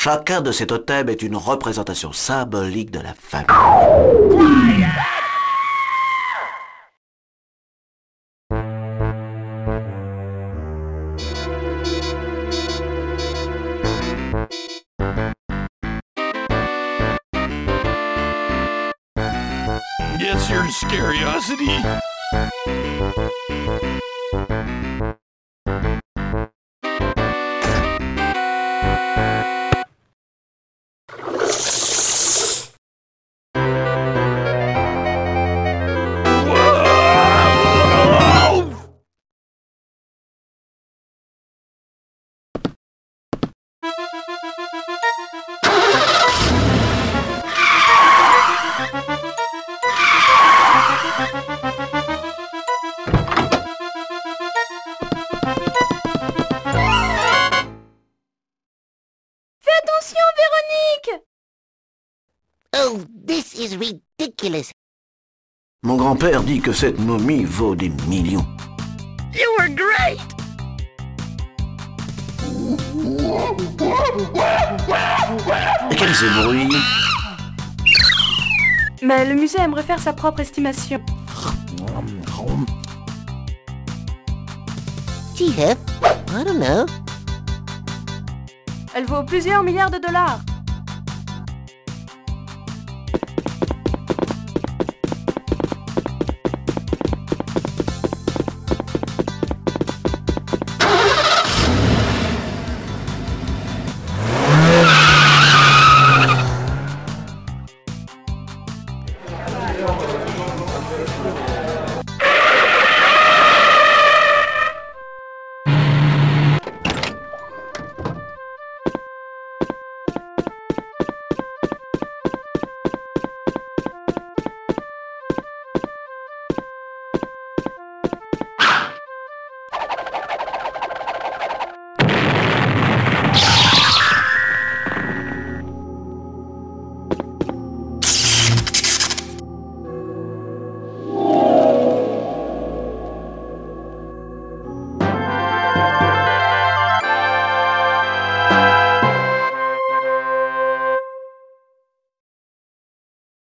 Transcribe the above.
Chacun de ces totems est une représentation symbolique de la famille. Guess your scariosity. Fais attention, Véronique! Oh, this is ridiculous. Mon grand-père dit que cette momie vaut des millions. You were great. Et quel est ce bruit? Mais le musée aimerait faire sa propre estimation. Gee, Hef, I don't know. Elle vaut plusieurs milliards de dollars.